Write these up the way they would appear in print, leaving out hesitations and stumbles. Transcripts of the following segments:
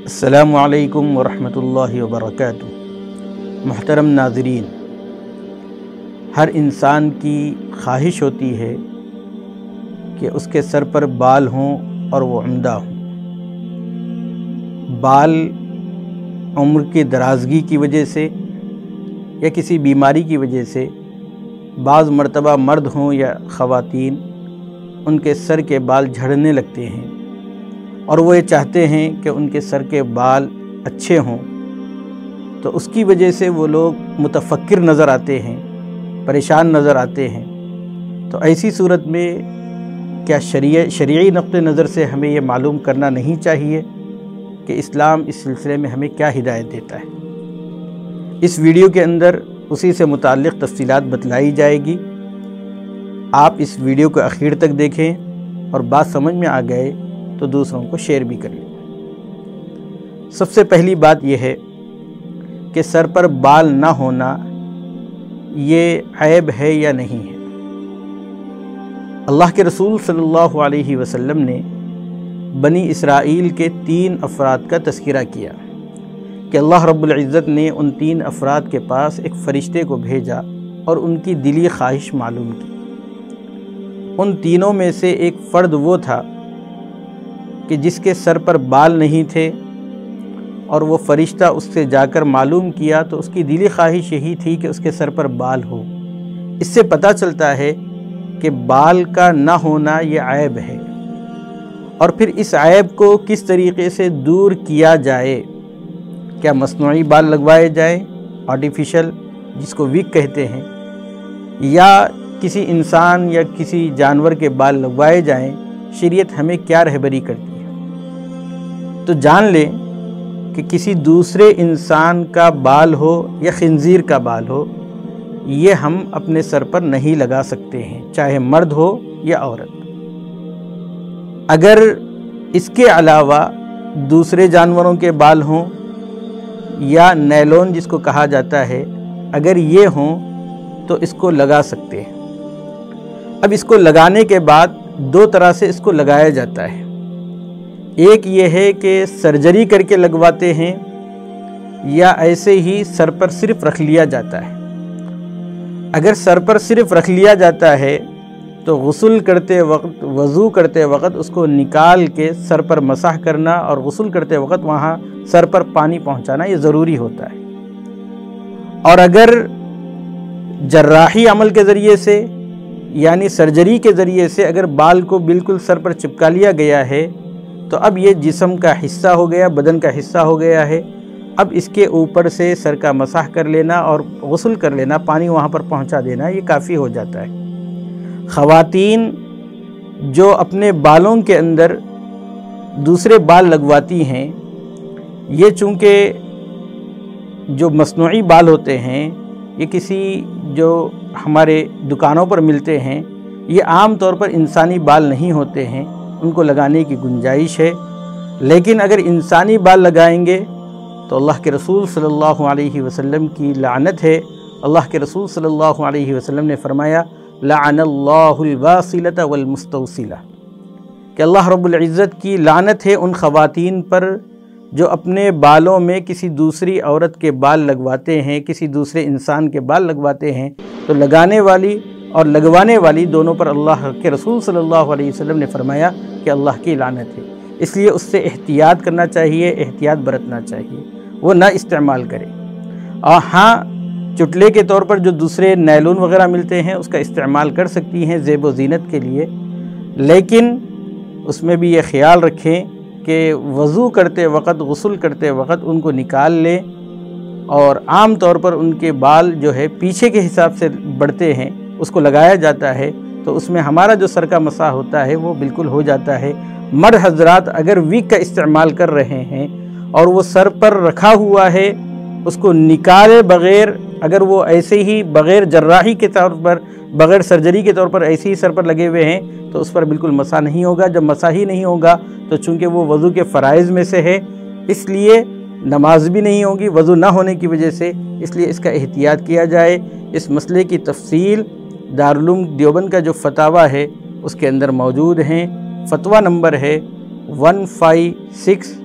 السلام علیکم ورحمۃ اللہ وبرکاتہ۔ محترم ناظرین، ہر انسان کی خواہش ہوتی ہے کہ اس کے سر پر بال ہوں اور وہ عمدہ ہوں۔ بال عمر کی درازگی کی وجہ سے یا کسی بیماری کی وجہ سے بعض مرتبہ مرد ہوں یا خواتین ان کے سر کے بال جھڑنے لگتے ہیں اور وہ یہ چاہتے ہیں کہ ان کے سر کے بال اچھے ہوں، تو اس کی وجہ سے وہ لوگ متفکر نظر آتے ہیں، پریشان نظر آتے ہیں۔ تو ایسی صورت میں کیا شرعی نقطہ نظر سے ہمیں یہ معلوم کرنا نہیں چاہیے کہ اسلام اس سلسلے میں ہمیں کیا ہدایت دیتا ہے؟ اس ویڈیو کے اندر اسی سے متعلق تفصیلات بتلائی جائے گی۔ آپ اس ویڈیو کو آخر تک دیکھیں اور بات سمجھ میں آ گئے تو دوسروں کو شیئر بھی کریں۔ سب سے پہلی بات یہ ہے کہ سر پر بال نہ ہونا یہ عیب ہے یا نہیں ہے۔ اللہ کے رسول صلی اللہ علیہ وسلم نے بنی اسرائیل کے 3 افراد کا تذکرہ کیا کہ اللہ رب العزت نے ان 3 افراد کے پاس ایک فرشتے کو بھیجا اور ان کی دلی خواہش معلوم کی۔ ان تینوں میں سے ایک فرد وہ تھا کہ جس کے سر پر بال نہیں تھے، اور وہ فرشتہ اس سے جا کر معلوم کیا تو اس کی دلی خواہش یہی تھی کہ اس کے سر پر بال ہو۔ اس سے پتہ چلتا ہے کہ بال کا نہ ہونا یہ عیب ہے، اور پھر اس عیب کو کس طریقے سے دور کیا جائے۔ کیا مصنوعی بال لگوائے جائیں، آرٹیفیشل، جس کو وگ کہتے ہیں، یا کسی انسان یا کسی جانور کے بال لگوائے جائیں؟ شریعت ہمیں کیا رہبری کرتی ہے؟ تو جان لیں کہ کسی دوسرے انسان کا بال ہو یا خنزیر کا بال ہو، یہ ہم اپنے سر پر نہیں لگا سکتے ہیں، چاہے مرد ہو یا عورت۔ اگر اس کے علاوہ دوسرے جانوروں کے بال ہوں یا نیلون جس کو کہا جاتا ہے، اگر یہ ہوں تو اس کو لگا سکتے ہیں۔ اب اس کو لگانے کے بعد 2 طرح سے اس کو لگایا جاتا ہے۔ ایک یہ ہے کہ سرجری کر کے لگواتے ہیں، یا ایسے ہی سر پر صرف رکھ لیا جاتا ہے۔ اگر سر پر صرف رکھ لیا جاتا ہے تو غسل کرتے وقت، وضو کرتے وقت اس کو نکال کے سر پر مسح کرنا، اور غسل کرتے وقت وہاں سر پر پانی پہنچانا یہ ضروری ہوتا ہے۔ اور اگر جراحی عمل کے ذریعے سے یعنی سرجری کے ذریعے سے اگر بال کو بالکل سر پر چپکا لیا گیا ہے تو اب یہ جسم کا حصہ ہو گیا، بدن کا حصہ ہو گیا ہے۔ اب اس کے اوپر سے سر کا مسح کر لینا اور غسل کر لینا، پانی وہاں پر پہنچا دینا، یہ کافی ہو جاتا ہے۔ خواتین جو اپنے بالوں کے اندر دوسرے بال لگواتی ہیں، یہ چونکہ جو مصنوعی بال ہوتے ہیں، یہ کسی جو ہمارے دکانوں پر ملتے ہیں، یہ عام طور پر انسانی بال نہیں ہوتے ہیں، ان کو لگانے کی گنجائش ہے۔ لیکن اگر انسانی بال لگائیں گے تو اللہ کے رسول صلی اللہ علیہ وسلم کی لعنت ہے۔ اللہ کے رسول صلی اللہ علیہ وسلم نے فرمایا، لعن اللہ الواصلۃ والمستوصلہ، کہ اللہ رب العزت کی لعنت ہے ان خواتین پر جو اپنے بالوں میں کسی دوسری عورت کے بال لگواتے ہیں، کسی دوسرے انسان کے بال لگواتے ہیں۔ تو لگانے والی اور لگوانے والی دونوں پر اللہ کے رسول صلی اللہ علیہ وسلم نے فرمایا کہ اللہ کی لعنت ہے۔ اس لیے اس سے احتیاط کرنا چاہیے، احتیاط برتنا چاہیے، وہ نہ استعمال کرے۔ اور ہاں، چٹلے کے طور پر جو دوسرے نیلون وغیرہ ملتے ہیں اس کا استعمال کر سکتی ہیں زیب و زینت کے لیے، لیکن اس میں بھی یہ خیال رکھیں کہ وضو کرتے وقت، غسل کرتے وقت ان کو نکال لیں، اور عام طور پر ان کے بال جو ہے پیچھے کے حساب سے بڑھتے ہیں، اس کو لگایا جاتا ہے تو اس میں ہمارا جو سر کا مسح ہوتا ہے وہ بالکل ہو جاتا ہے۔ مرد حضرات اگر وگ کا استعمال کر رہے ہیں اور وہ سر پر رکھا ہوا ہے، اس کو نکالے بغیر، اگر وہ ایسے ہی بغیر جراحی کے طور پر، بغیر سرجری کے طور پر ایسے ہی سر پر لگے ہوئے ہیں تو اس پر بالکل مسح نہیں ہوگا۔ جب مسح ہی نہیں ہوگا تو چونکہ وہ وضو کے فرائض میں سے ہے، اس لیے نماز بھی نہیں ہوگی وضو نہ ہونے کی وجہ سے، اس لیے اس کا احتیاط کیا جائے۔ اس مسئلے کی تفصیل دارالعلوم دیوبند کا جو فتاوی ہے اس کے اندر موجود ہیں۔ فتویٰ نمبر ہے 156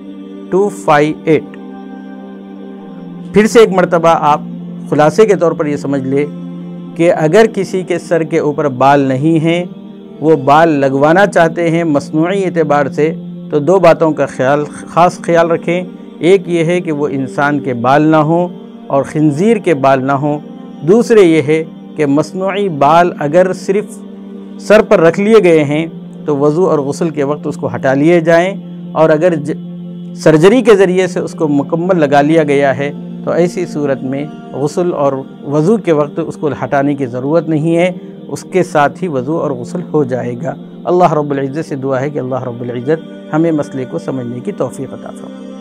258۔ پھر سے ایک مرتبہ آپ خلاصے کے طور پر یہ سمجھ لے کہ اگر کسی کے سر کے اوپر بال نہیں ہیں، وہ بال لگوانا چاہتے ہیں مصنوعی اعتبار سے، تو دو باتوں کا خاص خیال رکھیں۔ ایک یہ ہے کہ وہ انسان کے بال نہ ہوں اور خنزیر کے بال نہ ہوں۔ دوسرے یہ ہے کہ مصنوعی بال اگر صرف سر پر رکھ لیے گئے ہیں تو وضو اور غسل کے وقت اس کو ہٹا لیے جائیں، اور اگر سرجری کے ذریعے سے اس کو مکمل لگا لیا گیا ہے تو ایسی صورت میں غسل اور وضو کے وقت اس کو ہٹانے کی ضرورت نہیں ہے، اس کے ساتھ ہی وضو اور غسل ہو جائے گا۔ اللہ رب العزت سے دعا ہے کہ اللہ رب العزت ہمیں مسئلے کو سمجھنے کی توفیق عطا فرمائے۔